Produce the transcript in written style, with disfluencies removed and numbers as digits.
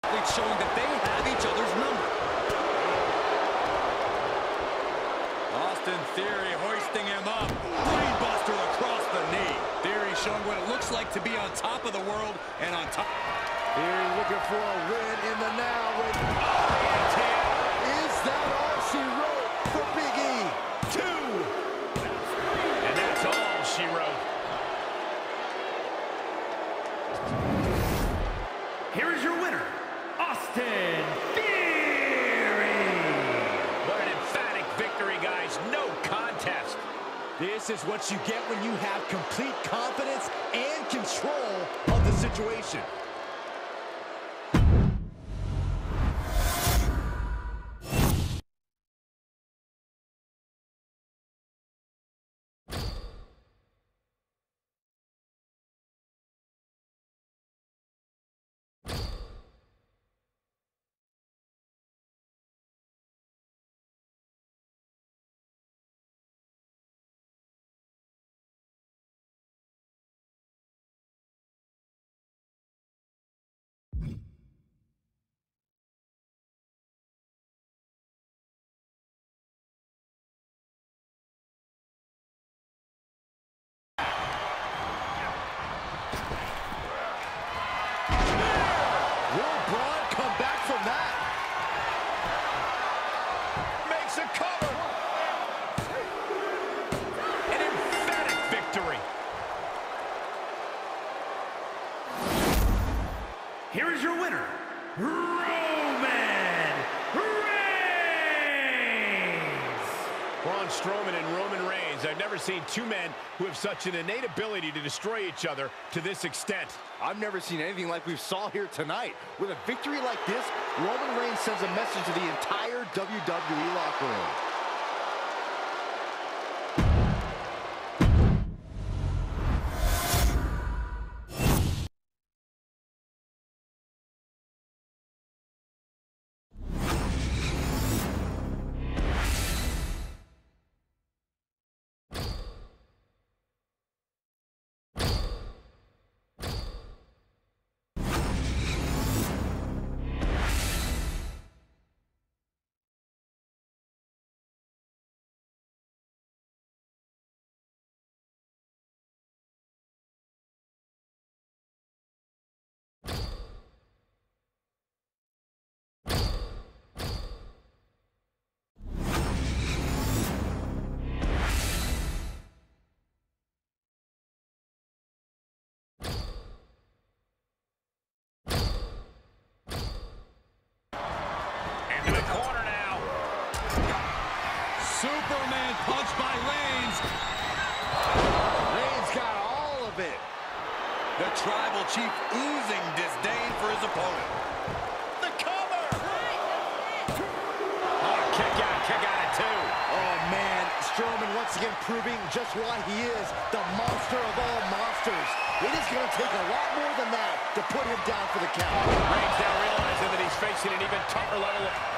showing that they have each other's number. Austin Theory hoisting him up. Brainbuster across the knee. Theory showing what it looks like to be on top of the world and on top. Theory looking for a win in the now with... Is that all she wrote for Big E? 2. And that's all she wrote. Here is your winner, Austin Theory. What an emphatic victory, guys. No contest. This is what you get when you have complete confidence and control of the situation. Here is your winner, Roman Reigns. Braun Strowman and Roman Reigns. I've never seen two men who have such an innate ability to destroy each other to this extent. I've never seen anything like we saw here tonight. With a victory like this, Roman Reigns sends a message to the entire WWE locker room. Superman punch by Reigns. Reigns got all of it. The Tribal Chief oozing disdain for his opponent. The cover. Oh, kick out at 2. Oh, man. Strowman once again proving just why he is the monster of all monsters. It is going to take a lot more than that to put him down for the count. Reigns now realizing that he's facing an even tougher level of